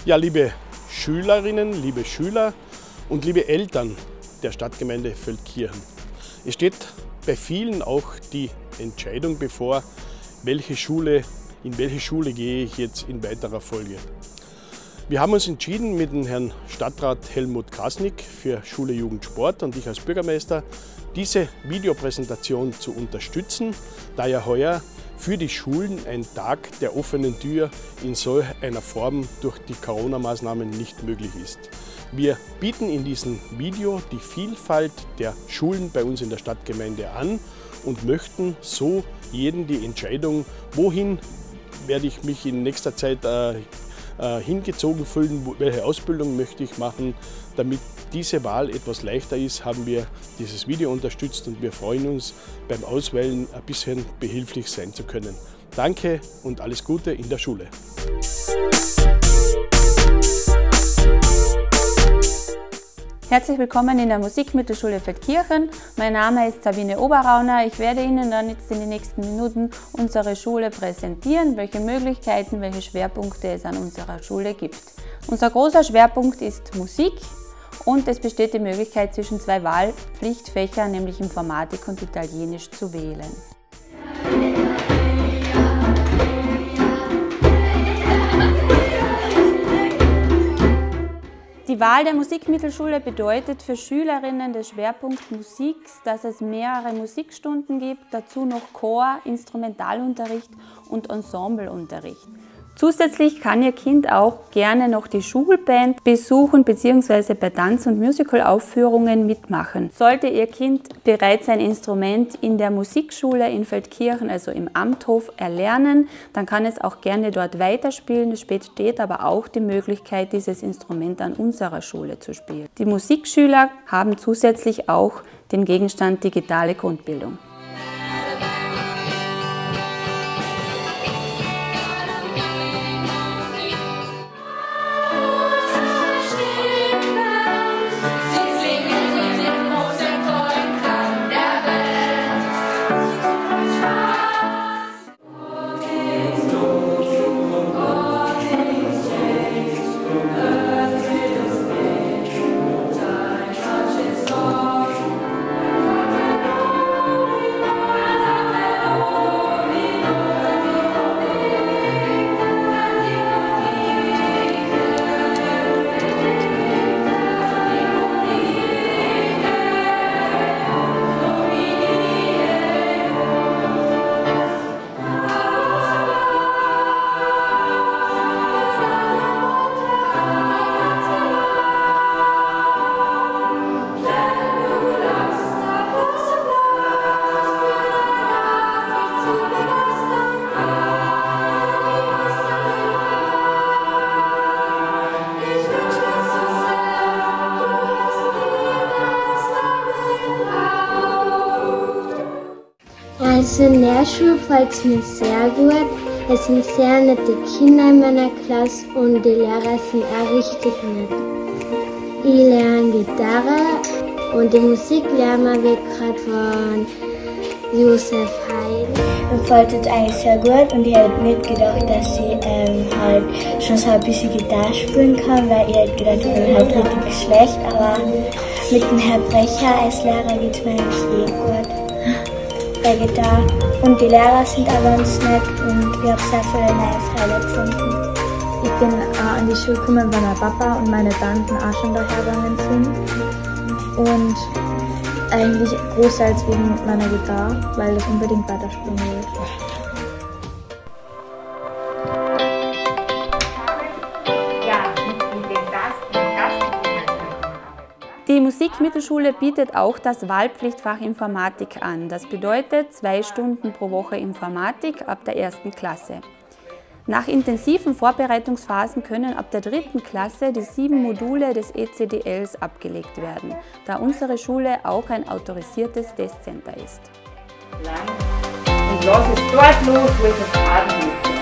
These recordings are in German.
Ja, liebe Schülerinnen, liebe Schüler und liebe Eltern der Stadtgemeinde Feldkirchen. Es steht bei vielen auch die Entscheidung bevor, in welche Schule gehe ich jetzt in weiterer Folge. Wir haben uns entschieden mit dem Herrn Stadtrat Helmut Krasnick für Schule, Jugend, Sport und ich als Bürgermeister, diese Videopräsentation zu unterstützen, da ja heuer für die Schulen ein Tag der offenen Tür in solch einer Form durch die Corona-Maßnahmen nicht möglich ist. Wir bieten in diesem Video die Vielfalt der Schulen bei uns in der Stadtgemeinde an und möchten so jeden die Entscheidung, wohin werde ich mich in nächster Zeit hingezogen fühlen, welche Ausbildung möchte ich machen. Damit diese Wahl etwas leichter ist, haben wir dieses Video unterstützt und wir freuen uns, beim Auswählen ein bisschen behilflich sein zu können. Danke und alles Gute in der Schule. Herzlich willkommen in der Musikmittelschule Feldkirchen. Mein Name ist Sabine Oberrauner. Ich werde Ihnen dann jetzt in den nächsten Minuten unsere Schule präsentieren, welche Möglichkeiten, welche Schwerpunkte es an unserer Schule gibt. Unser großer Schwerpunkt ist Musik und es besteht die Möglichkeit, zwischen zwei Wahlpflichtfächern, nämlich Informatik und Italienisch, zu wählen. Die Wahl der Musikmittelschule bedeutet für Schülerinnen des Schwerpunkts Musik, dass es mehrere Musikstunden gibt, dazu noch Chor, Instrumentalunterricht und Ensembleunterricht. Zusätzlich kann Ihr Kind auch gerne noch die Schulband besuchen bzw. bei Tanz- und Musicalaufführungen mitmachen. Sollte Ihr Kind bereits ein Instrument in der Musikschule in Feldkirchen, also im Amthof, erlernen, dann kann es auch gerne dort weiterspielen. Es besteht aber auch die Möglichkeit, dieses Instrument an unserer Schule zu spielen. Die Musikschüler haben zusätzlich auch den Gegenstand digitale Grundbildung. Also in der Schule gefällt es mir sehr gut. Es sind sehr nette Kinder in meiner Klasse und die Lehrer sind auch richtig nett. Ich lerne Gitarre und die Musik lernen wir gerade von Josef Haydn. Mir gefällt es eigentlich sehr gut und ich hätte nicht gedacht, dass ich halt schon so ein bisschen Gitarre spielen kann, weil ich hätte gedacht, ich bin halt richtig schlecht, aber mit dem Herrn Brecher als Lehrer geht es mir eigentlich gut. Bei Gitarre. Und die Lehrer sind auch ganz nett und ich habe sehr viele neue Freunde gefunden. Ich bin an die Schule gekommen, weil mein Papa und meine Tanten auch schon dahergegangen sind. Und eigentlich großteils wegen meiner Gitarre, weil ich unbedingt weiterspielen will. Die Musikmittelschule bietet auch das Wahlpflichtfach Informatik an. Das bedeutet 2 Stunden pro Woche Informatik ab der 1. Klasse. Nach intensiven Vorbereitungsphasen können ab der 3. Klasse die 7 Module des ECDLs abgelegt werden, da unsere Schule auch ein autorisiertes Testcenter ist. Und was ist dort los, wo ich das Faden möchte?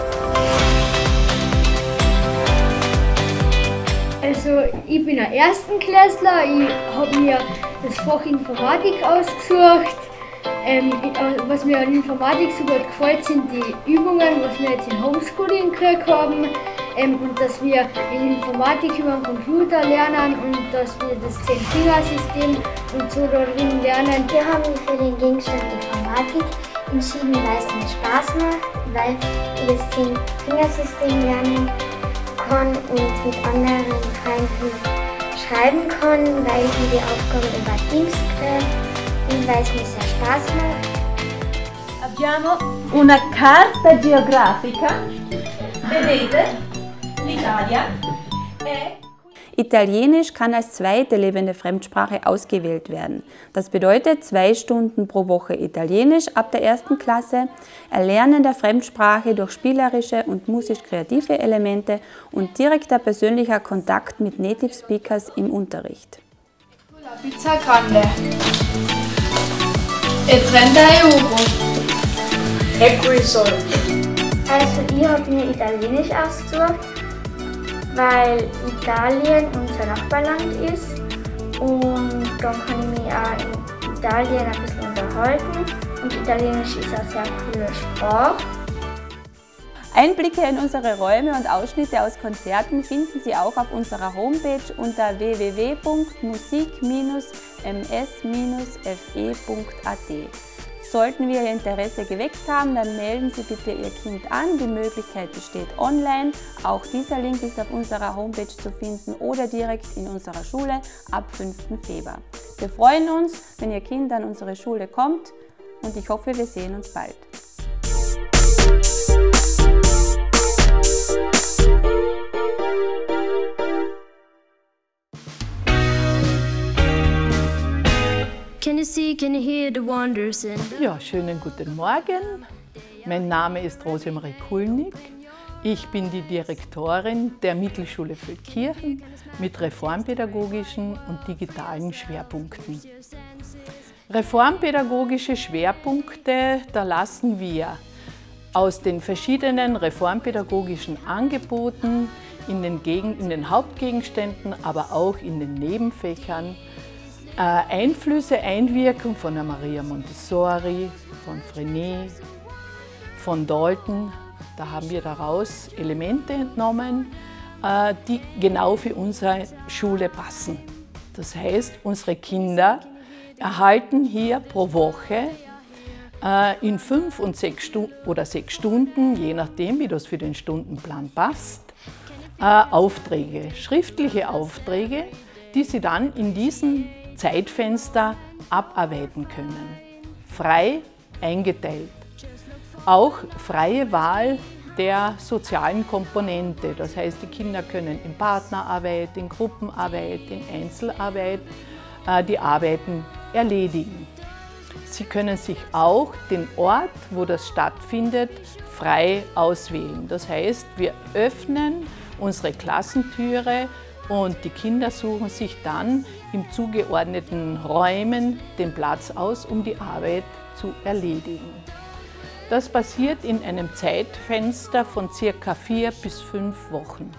Also ich bin ein Erstklässler, ich habe mir das Fach Informatik ausgesucht. Was mir an Informatik so gut gefällt, sind die Übungen, was wir jetzt in Homeschooling gekriegt haben. und dass wir Informatik über den Computer lernen und dass wir das 10-Finger-System und so darin lernen. Wir haben uns für den Gegenstand Informatik entschieden, weil es mir Spaß macht, weil ich das 10-Finger-System lernen kann und mit anderen Freunden schreiben kann, weil ich mir die Aufgaben über Teams kriege und weil es mir sehr Spaß macht. Abbiamo una carta geografica. Vedete? L'Italia è... Italienisch kann als zweite lebende Fremdsprache ausgewählt werden. Das bedeutet 2 Stunden pro Woche Italienisch ab der 1. Klasse, Erlernen der Fremdsprache durch spielerische und musisch-kreative Elemente und direkter persönlicher Kontakt mit Native Speakers im Unterricht. La pizza grande e 30 euro e quei soldi. Also ich habe mir Italienisch ausgesucht, weil Italien unser Nachbarland ist und dann kann ich mich auch in Italien ein bisschen unterhalten und Italienisch ist eine sehr coole Sprache. Einblicke in unsere Räume und Ausschnitte aus Konzerten finden Sie auch auf unserer Homepage unter www.musik-ms-fe.at. Sollten wir Ihr Interesse geweckt haben, dann melden Sie bitte Ihr Kind an. Die Möglichkeit besteht online. Auch dieser Link ist auf unserer Homepage zu finden oder direkt in unserer Schule ab 5. Februar. Wir freuen uns, wenn Ihr Kind an unsere Schule kommt und ich hoffe, wir sehen uns bald. Can you see, can you hear the wonders in? Ja, schönen guten Morgen. Mein Name ist Rosemarie Kulnig. Ich bin die Direktorin der Mittelschule Feldkirchen mit reformpädagogischen und digitalen Schwerpunkten. Reformpädagogische Schwerpunkte, da lassen wir aus den verschiedenen reformpädagogischen Angeboten in den Hauptgegenständen, aber auch in den Nebenfächern Einflüsse, Einwirkung von der Maria Montessori, von Frenet, von Dalton. Da haben wir daraus Elemente entnommen, die genau für unsere Schule passen. Das heißt, unsere Kinder erhalten hier pro Woche in 5 und 6 Stunden, je nachdem, wie das für den Stundenplan passt, Aufträge, schriftliche Aufträge, die sie dann in diesen Zeitfenster abarbeiten können. Frei eingeteilt. Auch freie Wahl der sozialen Komponente. Das heißt, die Kinder können in Partnerarbeit, in Gruppenarbeit, in Einzelarbeit die Arbeiten erledigen. Sie können sich auch den Ort, wo das stattfindet, frei auswählen. Das heißt, wir öffnen unsere Klassentüre und die Kinder suchen sich dann in zugeordneten Räumen den Platz aus, um die Arbeit zu erledigen. Das passiert in einem Zeitfenster von ca. 4 bis 5 Wochen.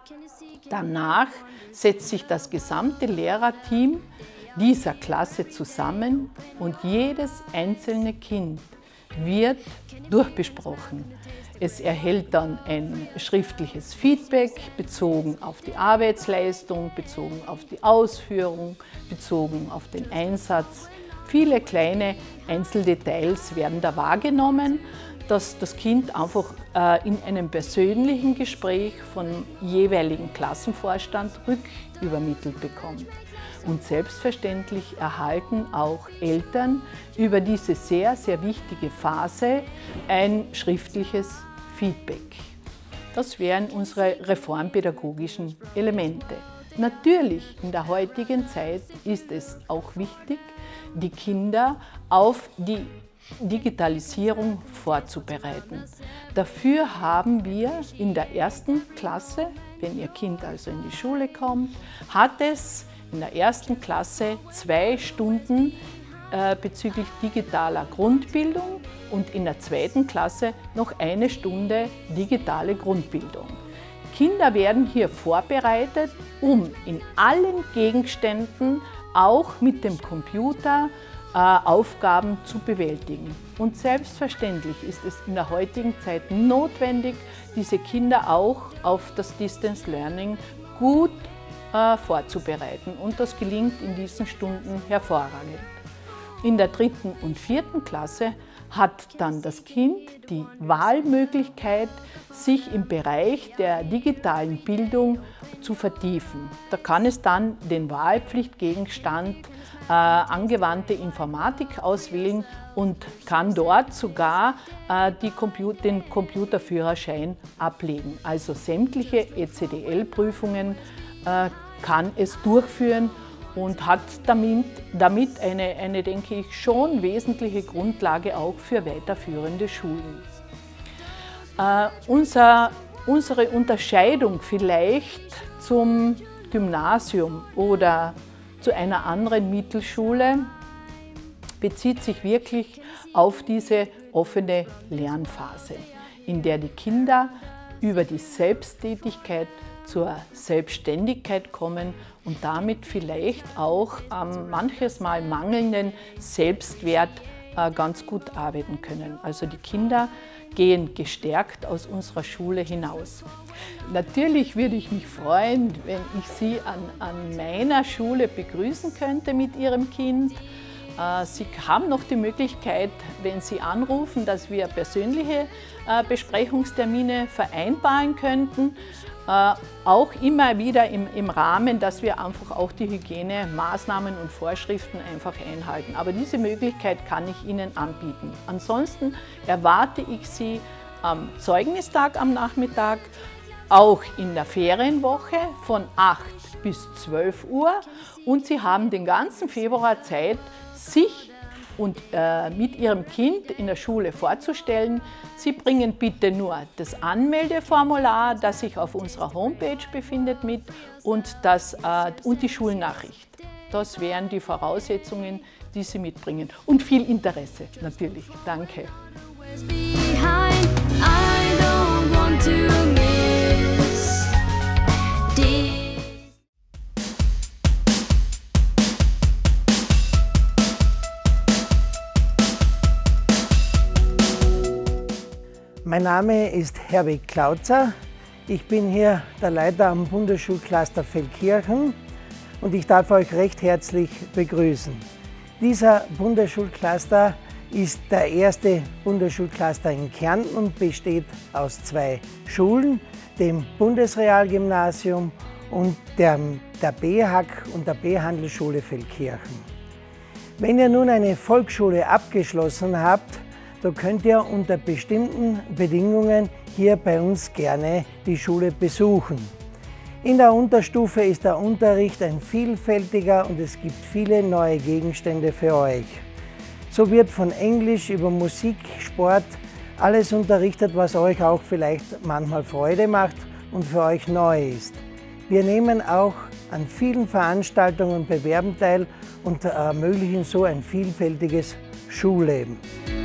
Danach setzt sich das gesamte Lehrerteam dieser Klasse zusammen und jedes einzelne Kind wird durchbesprochen. Es erhält dann ein schriftliches Feedback bezogen auf die Arbeitsleistung, bezogen auf die Ausführung, bezogen auf den Einsatz. Viele kleine Einzeldetails werden da wahrgenommen, dass das Kind einfach in einem persönlichen Gespräch vom jeweiligen Klassenvorstand rückübermittelt bekommt. Und selbstverständlich erhalten auch Eltern über diese sehr, sehr wichtige Phase ein schriftliches Feedback. Das wären unsere reformpädagogischen Elemente. Natürlich, in der heutigen Zeit ist es auch wichtig, die Kinder auf die Digitalisierung vorzubereiten. Dafür haben wir in der 1. Klasse, wenn Ihr Kind also in die Schule kommt, hat es in der 1. Klasse 2 Stunden bezüglich digitaler Grundbildung und in der 2. Klasse noch 1 Stunde digitale Grundbildung. Kinder werden hier vorbereitet, um in allen Gegenständen auch mit dem Computer Aufgaben zu bewältigen. Und selbstverständlich ist es in der heutigen Zeit notwendig, diese Kinder auch auf das Distance Learning gut vorzubereiten. Und das gelingt in diesen Stunden hervorragend. In der 3. und 4. Klasse hat dann das Kind die Wahlmöglichkeit, sich im Bereich der digitalen Bildung zu vertiefen. Da kann es dann den Wahlpflichtgegenstand angewandte Informatik auswählen und kann dort sogar den Computerführerschein ablegen. Also sämtliche ECDL-Prüfungen kann es durchführen und hat damit eine, denke ich, schon wesentliche Grundlage auch für weiterführende Schulen. Unsere Unterscheidung vielleicht zum Gymnasium oder zu einer anderen Mittelschule bezieht sich wirklich auf diese offene Lernphase, in der die Kinder über die Selbsttätigkeit zur Selbstständigkeit kommen und damit vielleicht auch am manches Mal mangelnden Selbstwert ganz gut arbeiten können. Also die Kinder gehen gestärkt aus unserer Schule hinaus. Natürlich würde ich mich freuen, wenn ich Sie an meiner Schule begrüßen könnte mit Ihrem Kind. Sie haben noch die Möglichkeit, wenn Sie anrufen, dass wir persönliche Besprechungstermine vereinbaren könnten. Auch immer wieder im Rahmen, dass wir einfach auch die Hygienemaßnahmen und Vorschriften einfach einhalten. Aber diese Möglichkeit kann ich Ihnen anbieten. Ansonsten erwarte ich Sie am Zeugnistag am Nachmittag, auch in der Ferienwoche von 8 bis 12 Uhr. Und Sie haben den ganzen Februar Zeit, sich und mit Ihrem Kind in der Schule vorzustellen. Sie bringen bitte nur das Anmeldeformular, das sich auf unserer Homepage befindet, mit und die Schulnachricht. Das wären die Voraussetzungen, die Sie mitbringen. Und viel Interesse natürlich. Danke. Mein Name ist Herwig Klautzer. Ich bin hier der Leiter am Bundesschulcluster Feldkirchen und ich darf euch recht herzlich begrüßen. Dieser Bundesschulcluster ist der erste Bundesschulcluster in Kärnten und besteht aus 2 Schulen, dem Bundesrealgymnasium und der BHAG und der B-Handelsschule Feldkirchen. Wenn ihr nun eine Volksschule abgeschlossen habt, so könnt ihr unter bestimmten Bedingungen hier bei uns gerne die Schule besuchen. In der Unterstufe ist der Unterricht ein vielfältiger und es gibt viele neue Gegenstände für euch. So wird von Englisch über Musik, Sport alles unterrichtet, was euch auch vielleicht manchmal Freude macht und für euch neu ist. Wir nehmen auch an vielen Veranstaltungen und Bewerben teil und ermöglichen so ein vielfältiges Schulleben.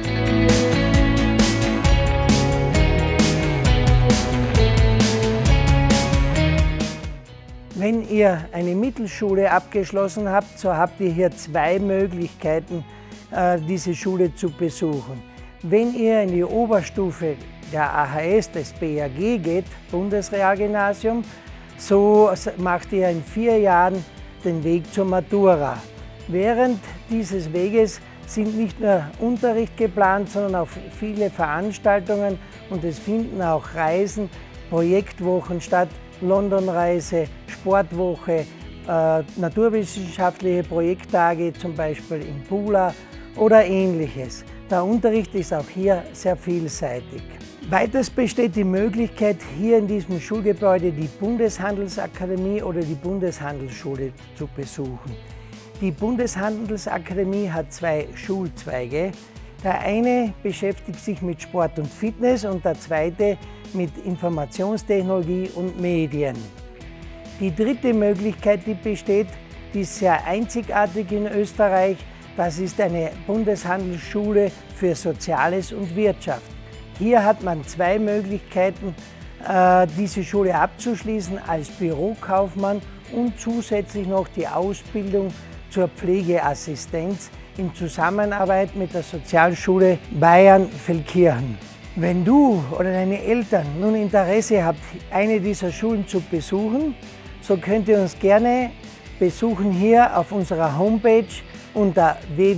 Wenn ihr eine Mittelschule abgeschlossen habt, so habt ihr hier 2 Möglichkeiten, diese Schule zu besuchen. Wenn ihr in die Oberstufe der AHS des BAG geht, Bundesrealgymnasium, so macht ihr in 4 Jahren den Weg zur Matura. Während dieses Weges sind nicht nur Unterricht geplant, sondern auch viele Veranstaltungen und es finden auch Reisen, Projektwochen statt, Londonreise, Sportwoche, naturwissenschaftliche Projekttage, zum Beispiel in Pula oder Ähnliches. Der Unterricht ist auch hier sehr vielseitig. Weiters besteht die Möglichkeit, hier in diesem Schulgebäude die Bundeshandelsakademie oder die Bundeshandelsschule zu besuchen. Die Bundeshandelsakademie hat 2 Schulzweige. Der eine beschäftigt sich mit Sport und Fitness und der zweite mit Informationstechnologie und Medien. Die dritte Möglichkeit, die besteht, die ist sehr einzigartig in Österreich. Das ist eine Bundeshandelsschule für Soziales und Wirtschaft. Hier hat man 2 Möglichkeiten, diese Schule abzuschließen als Bürokaufmann und zusätzlich noch die Ausbildung zur Pflegeassistenz in Zusammenarbeit mit der Sozialschule Bayern-Feldkirchen. Wenn du oder deine Eltern nun Interesse habt, eine dieser Schulen zu besuchen, so könnt ihr uns gerne besuchen hier auf unserer Homepage unter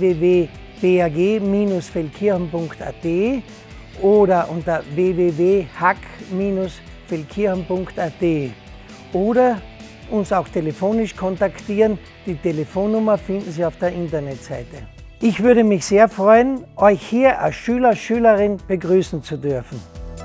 www.bag-feldkirchen.at oder unter www.hack-feldkirchen.at oder uns auch telefonisch kontaktieren. Die Telefonnummer finden Sie auf der Internetseite. Ich würde mich sehr freuen, euch hier als Schüler, Schülerin begrüßen zu dürfen.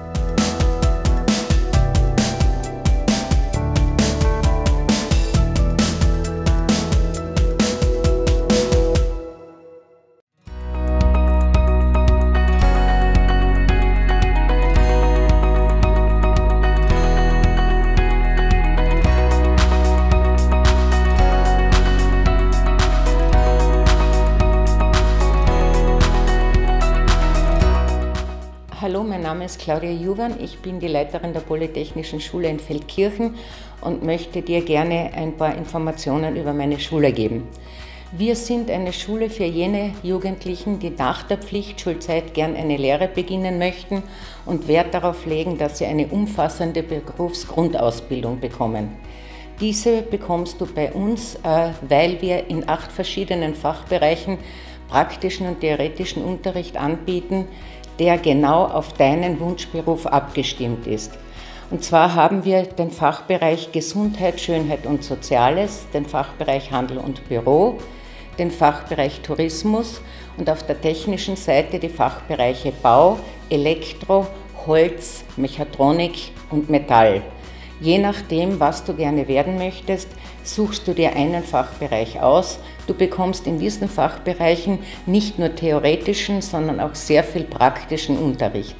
Hallo, mein Name ist Claudia Juwan, ich bin die Leiterin der Polytechnischen Schule in Feldkirchen und möchte dir gerne ein paar Informationen über meine Schule geben. Wir sind eine Schule für jene Jugendlichen, die nach der Pflichtschulzeit gern eine Lehre beginnen möchten und Wert darauf legen, dass sie eine umfassende Berufsgrundausbildung bekommen. Diese bekommst du bei uns, weil wir in 8 verschiedenen Fachbereichen praktischen und theoretischen Unterricht anbieten, der genau auf deinen Wunschberuf abgestimmt ist. Und zwar haben wir den Fachbereich Gesundheit, Schönheit und Soziales, den Fachbereich Handel und Büro, den Fachbereich Tourismus und auf der technischen Seite die Fachbereiche Bau, Elektro, Holz, Mechatronik und Metall. Je nachdem, was du gerne werden möchtest, suchst du dir einen Fachbereich aus. Du bekommst in diesen Fachbereichen nicht nur theoretischen, sondern auch sehr viel praktischen Unterricht.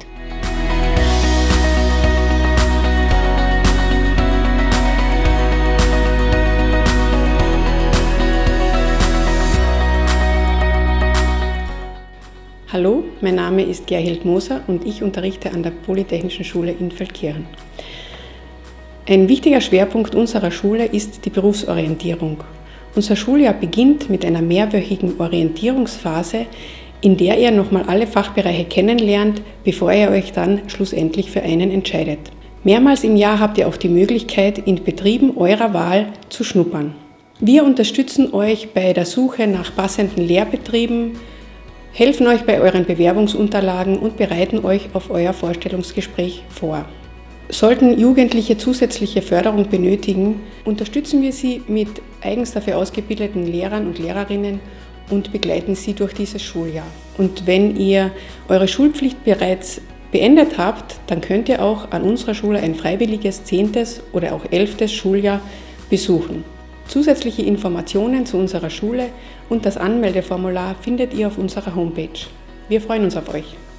Hallo, mein Name ist Gerhild Moser und ich unterrichte an der Polytechnischen Schule in Feldkirchen. Ein wichtiger Schwerpunkt unserer Schule ist die Berufsorientierung. Unser Schuljahr beginnt mit einer mehrwöchigen Orientierungsphase, in der ihr nochmal alle Fachbereiche kennenlernt, bevor ihr euch dann schlussendlich für einen entscheidet. Mehrmals im Jahr habt ihr auch die Möglichkeit, in Betrieben eurer Wahl zu schnuppern. Wir unterstützen euch bei der Suche nach passenden Lehrbetrieben, helfen euch bei euren Bewerbungsunterlagen und bereiten euch auf euer Vorstellungsgespräch vor. Sollten Jugendliche zusätzliche Förderung benötigen, unterstützen wir sie mit eigens dafür ausgebildeten Lehrern und Lehrerinnen und begleiten sie durch dieses Schuljahr. Und wenn ihr eure Schulpflicht bereits beendet habt, dann könnt ihr auch an unserer Schule ein freiwilliges 10. oder auch 11. Schuljahr besuchen. Zusätzliche Informationen zu unserer Schule und das Anmeldeformular findet ihr auf unserer Homepage. Wir freuen uns auf euch.